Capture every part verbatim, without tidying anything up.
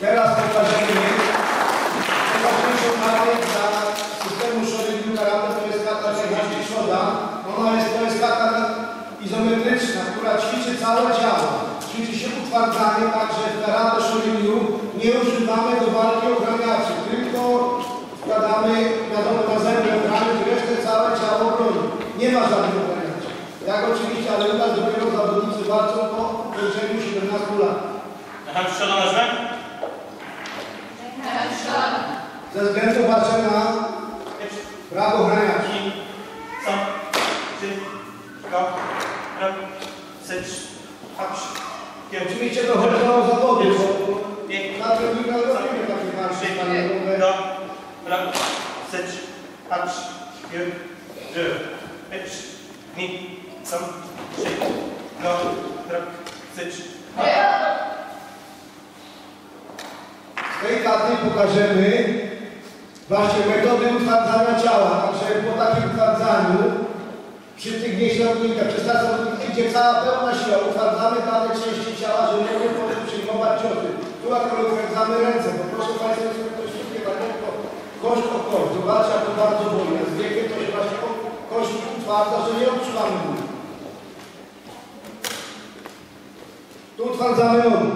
Teraz pokażemy najważniejszą kartę dla systemu Shorygu Karate, to jest karta trzynaście Shoda. Ona jest, to jest karta izometryczna, która ćwiczy całe ciało. Ćwiczy się utwardzanie, także w Karate Shorygu nie używamy do walki ochraniaczy, tylko wkładamy wiadomo na zęby ochrany, resztę całe ciało broni. Nie ma żadnych ochraniaczy. Jak oczywiście, ale u nas dopiero zawodnicy walczą po kończeniu siedemnastu lat. Aha, co do nazwy? Ze względu właśnie na brak ochraniaczy. Co? Czy? Go? Rok? Sycz? Hapsz? Oczywiście to chodzi o zawody, bo na treningu robimy takie marsze stanowe. Do? Rok? Sycz? Hapsz? Pier? Ży? Ycz? Ni? Co? Czy? Go? Rok? Sycz? Z tej karty pokażemy właśnie metody utwardzania ciała. Także po takim utwardzaniu przy tych nieśrodnikach, przy stacjonarnych, gdzie cała pełna siła, utwardzamy dane części ciała, żeby mogły potem przyjmować ciosy. Tu akurat utwardzamy ręce, bo proszę Państwa, jest to szybkie, tak tylko kość o kość. Zobaczcie, jak to bardzo boli. Z wiekiem to się właśnie kość utwardza, że nie odczuwamy bólu. Tu utwardzamy nogi.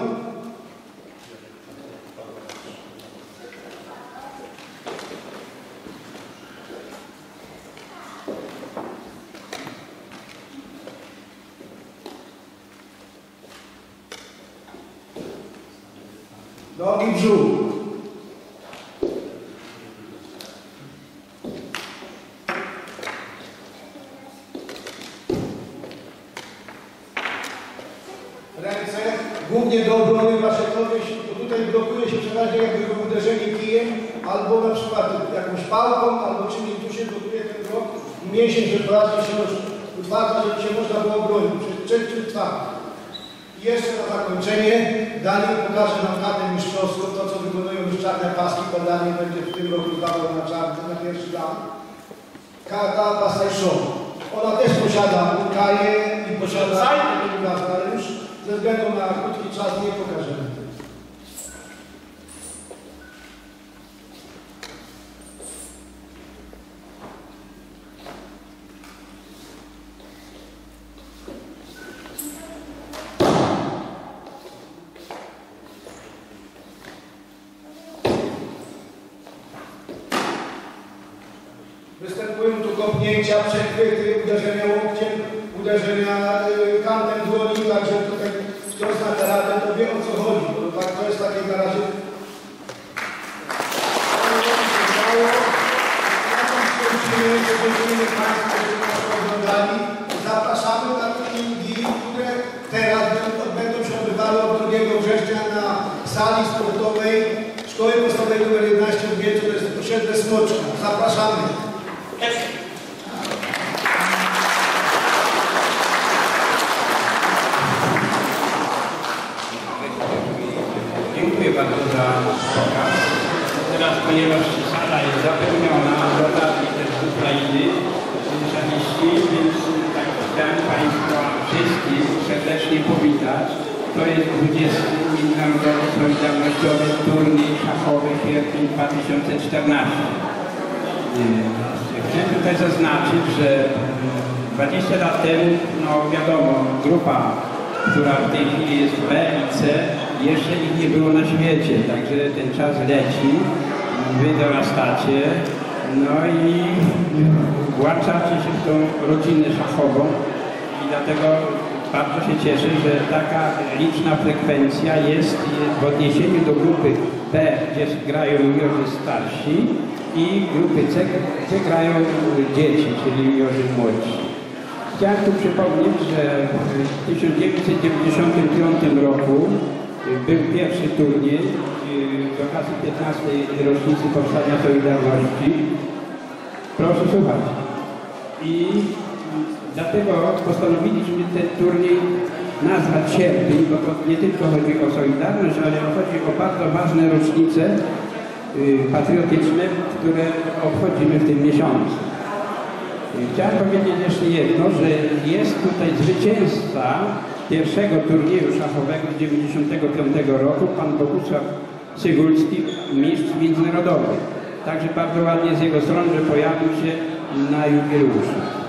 Nogi w brzuch. Ręce głównie do obrony właśnie kogoś, to tutaj blokuje się przeważnie jakby uderzenie kijem, albo na przykład jakąś pałką, albo czymś tu się blokuje ten blok. Mięsień, że właśnie się utwarza, żeby się można było obronić. Przed czym trwa. I jeszcze na zakończenie Daniel pokaże nam kartę mistrzowską, to co wykonują już czarne paski, bo Daniel będzie w tym roku zdawał na czarny, na pierwszy dan. Karta Pasajszowa. Ona też posiada kaję i posiada ale już ze względu na krótki czas nie pokażemy. Występują tu kopnięcia, przechwyty, uderzenia łokciem, uderzenia y, kantem dłoni, także tutaj kto zna karatę, to wie o co chodzi, bo tak, to jest takie na razie. Dziękujemy Państwu, że nas oglądali. Zapraszamy na treningi, które teraz będą się odbywały od drugiego września na sali sportowej Szkoły Podstawowej numer jedenaście w Wielcu, to jest osiedle Smoczka. Zapraszamy. Dziękuję bardzo za pokaz. Teraz, ponieważ sala jest zapełniona, dotarli też z Ukrainy szaliści, więc tak chciałem Państwa wszystkich serdecznie powitać. To jest dwudziesty Międzynarodowy Solidarnościowy Turniej Szachowy sierpień dwa tysiące czternasty. Chcę tutaj zaznaczyć, że dwadzieścia lat temu, no wiadomo, grupa, która w tej chwili jest B i C, jeszcze ich nie było na świecie, także ten czas leci, wy dorastacie, no i włączacie się w tą rodzinę szachową i dlatego bardzo się cieszę, że taka liczna frekwencja jest w odniesieniu do grupy B, gdzie grają juniorzy starsi, i grupy C, gdzie grają dzieci, czyli juniorzy młodsi. Chciałem tu przypomnieć, że w tysiąc dziewięćset dziewięćdziesiątym piątym roku był pierwszy turniej z okazji piętnastej rocznicy powstania Solidarności. Proszę słuchać. I dlatego postanowiliśmy ten turniej nazwać sierpień, bo to nie tylko chodzi o Solidarność, ale chodzi o bardzo ważne rocznice patriotyczne, które obchodzimy w tym miesiącu. Chciałem powiedzieć jeszcze jedno, że jest tutaj zwycięzca pierwszego turnieju szachowego z tysiąc dziewięćset dziewięćdziesiątego piątego roku, pan Bogusław Cygulski, mistrz międzynarodowy. Także bardzo ładnie z jego strony, że pojawił się na jubileuszu.